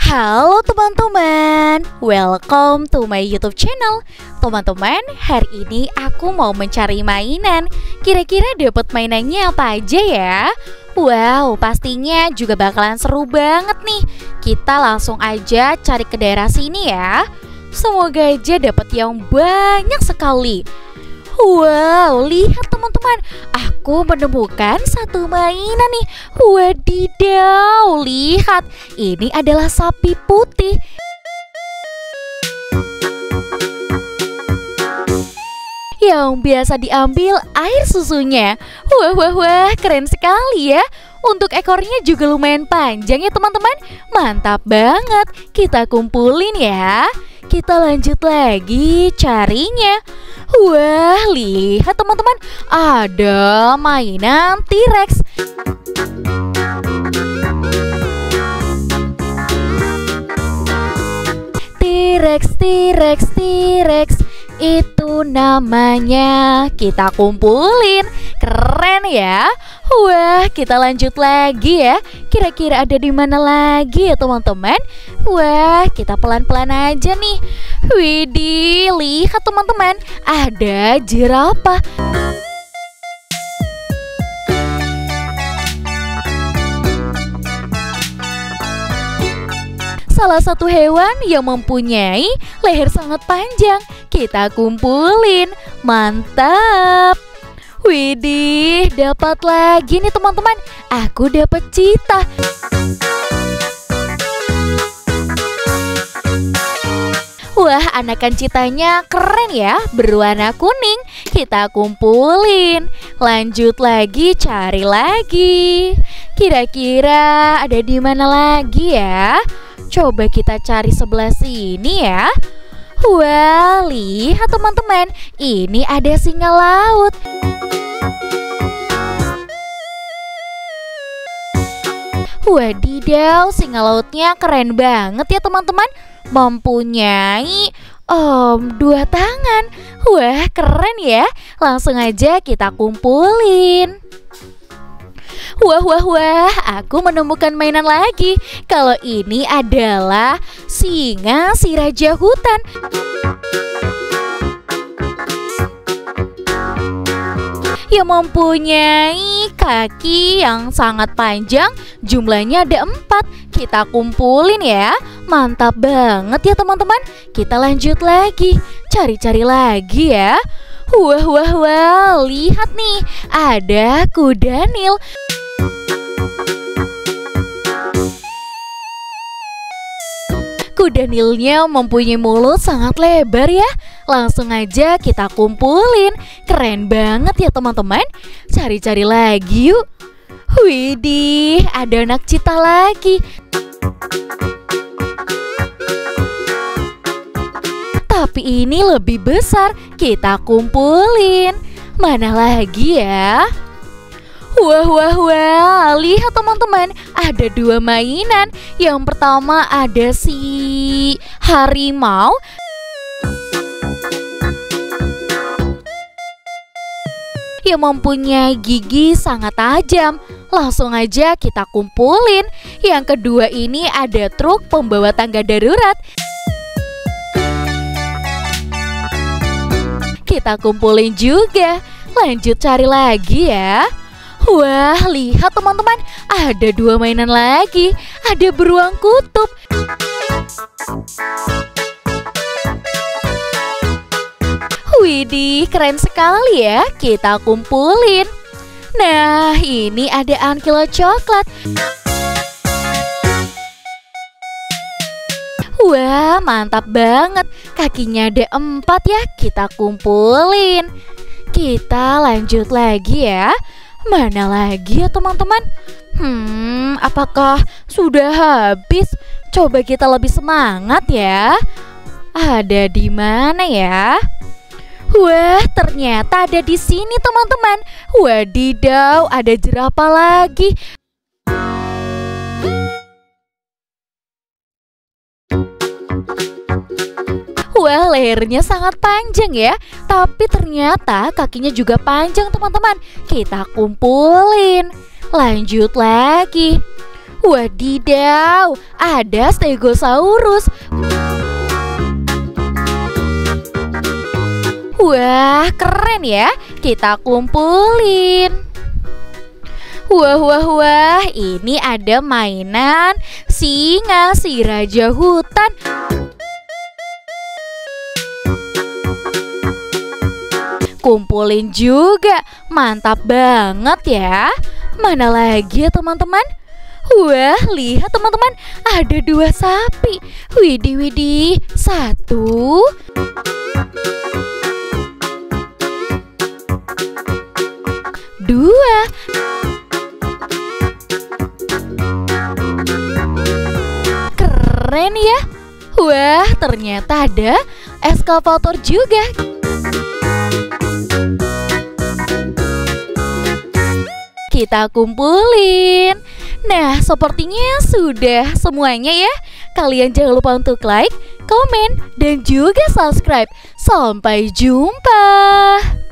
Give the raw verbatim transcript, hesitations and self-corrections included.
Halo teman-teman, welcome to my YouTube channel. Teman-teman, hari ini aku mau mencari mainan. Kira-kira dapat mainannya apa aja ya? Wow, pastinya juga bakalan seru banget nih. Kita langsung aja cari ke daerah sini ya. Semoga aja dapat yang banyak sekali. Wow, lihat teman-teman, aku menemukan satu mainan nih. Wadidaw, lihat, ini adalah sapi putih. Yang biasa diambil air susunya. Wah, wah, wah, keren sekali ya. Untuk ekornya juga lumayan panjang ya teman-teman. Mantap banget, kita kumpulin ya. Kita lanjut lagi carinya. Wah, lihat teman-teman, ada mainan T-Rex. T-Rex, T-Rex, T-Rex, itu namanya. Kita kumpulin. Keren ya. Wah, kita lanjut lagi ya. Kira-kira ada di mana lagi ya teman-teman? Wah, kita pelan-pelan aja nih. Widih, lihat teman-teman, ada jerapah. Salah satu hewan yang mempunyai leher sangat panjang. Kita kumpulin. Mantap. Widih, dapat lagi nih teman-teman. Aku dapat cheetah. Wah, anakan cheetahnya keren ya, berwarna kuning. Kita kumpulin. Lanjut lagi, cari lagi. Kira-kira ada di mana lagi ya? Coba kita cari sebelah sini ya. Wah, lihat teman-teman, ini ada singa laut. Wadidaw, singa lautnya keren banget ya teman-teman. Mempunyai um, dua tangan. Wah, keren ya. Langsung aja kita kumpulin. Wah, wah, wah, aku menemukan mainan lagi. Kalau ini adalah singa si raja hutan. Yang mempunyai kaki yang sangat panjang, jumlahnya ada empat. Kita kumpulin ya. Mantap banget ya teman-teman. Kita lanjut lagi, cari-cari lagi ya. Wah, wah, wah, lihat nih, ada kuda Nil. Kuda Nilnya mempunyai mulut sangat lebar ya. Langsung aja kita kumpulin. Keren banget ya teman-teman. Cari-cari lagi yuk. Widih, ada anak cheetah lagi. Tapi ini lebih besar. Kita kumpulin. Mana lagi ya? Wah, wah, wah, lihat teman-teman, ada dua mainan. Yang pertama ada si harimau. Yang mempunyai gigi sangat tajam. Langsung aja kita kumpulin. Yang kedua ini ada truk pembawa tangga darurat. Kita kumpulin juga. Lanjut cari lagi ya. Wah, lihat teman-teman, ada dua mainan lagi. Ada beruang kutub. Widih, keren sekali ya. Kita kumpulin. Nah, ini ada ankilo coklat. Wah, mantap banget. Kakinya ada empat ya. Kita kumpulin. Kita lanjut lagi ya. Mana lagi ya teman-teman? Hmm, apakah sudah habis? Coba kita lebih semangat ya. Ada di mana ya? Wah, ternyata ada di sini teman-teman. Wadidaw, ada jerapah lagi. Wah, lehernya sangat panjang ya. Tapi ternyata kakinya juga panjang teman-teman. Kita kumpulin. Lanjut lagi. Wadidaw, ada Stegosaurus. Wah, keren ya. Kita kumpulin. Wah, wah, wah, ini ada mainan singa si raja hutan. Kumpulin juga, mantap banget ya. Mana lagi ya teman-teman? Wah, lihat teman-teman, ada dua sapi. Widih, widih, satu, dua, keren ya. Wah, ternyata ada eskavator juga. Kita kumpulin. Nah, sepertinya sudah semuanya ya. Kalian jangan lupa untuk like, komen, dan juga subscribe. Sampai jumpa.